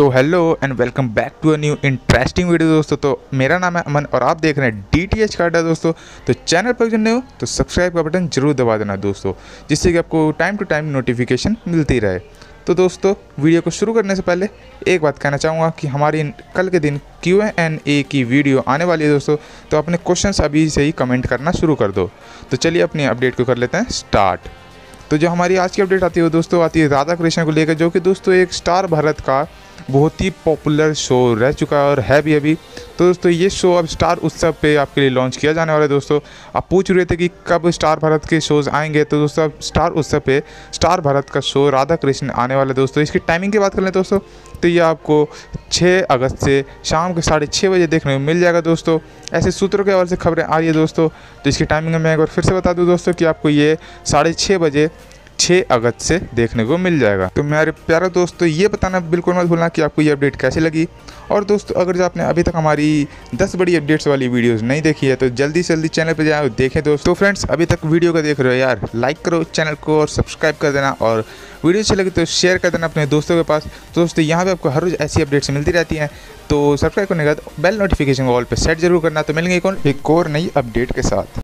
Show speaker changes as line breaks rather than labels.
तो hello and welcome back to a new interesting video दोस्तों। तो मेरा नाम है अमन और आप देख रहे हैं DTH का अड्डा दोस्तों। तो चैनल पर जो नए हो तो सब्सक्राइब का बटन जरूर दबा देना दोस्तों, जिससे कि आपको टाइम टू टाइम नोटिफिकेशन मिलती रहे। तो दोस्तों वीडियो को शुरू करने से पहले एक बात कहना चाहूँगा कि हमारी कल के दिन Q&A की वीडियो आने वाली है दोस्तों, तो अपने क्वेश्चंस अभी से ही कमेंट करना शुरू कर दो। तो चलिए अपनी अपडेट को कर लेते हैं स्टार्ट। तो जो हमारी आज की अपडेट आती है दोस्तों आती है राधा कृष्ण को लेकर, जो कि दोस्तों एक स्टार भारत का बहुत ही पॉपुलर शो रह चुका है और है भी अभी। तो दोस्तों ये शो अब स्टार उत्सव पे आपके लिए लॉन्च किया जाने वाला है दोस्तों। आप पूछ रहे थे कि कब स्टार भारत के शोज़ आएंगे, तो दोस्तों अब स्टार उत्सव पे स्टार भारत का शो राधा कृष्ण आने वाला है दोस्तों। इसकी टाइमिंग की बात कर लें दोस्तों, तो ये आपको 6 अगस्त से शाम के 6:30 बजे देखने को मिल जाएगा दोस्तों। ऐसे सूत्रों के हवाले से खबरें आ रही है दोस्तों। तो इसकी टाइमिंग मैं एक बार फिर से बता दूं दोस्तों कि आपको ये 6:30 बजे 6 अगस्त से देखने को मिल जाएगा। तो मेरे प्यारे दोस्तों ये बताना बिल्कुल मत भूलना कि आपको ये अपडेट कैसी लगी। और दोस्तों अगर जो आपने अभी तक हमारी 10 बड़ी अपडेट्स वाली वीडियोस नहीं देखी है तो जल्दी से जल्दी चैनल पर जाए और देखें दोस्तों। फ्रेंड्स अभी तक वीडियो को देख रहे हो यार, लाइक करो चैनल को और सब्सक्राइब कर देना, और वीडियो अच्छी लगी तो शेयर कर देना अपने दोस्तों के पास। दोस्तों यहाँ पे आपको हर रोज़ ऐसी अपडेट्स मिलती रहती हैं, तो सब्सक्राइब करने के बाद बेल नोटिफिकेशन को ऑल पे सेट जरूर करना। तो मिलेंगे एक और नई अपडेट के साथ।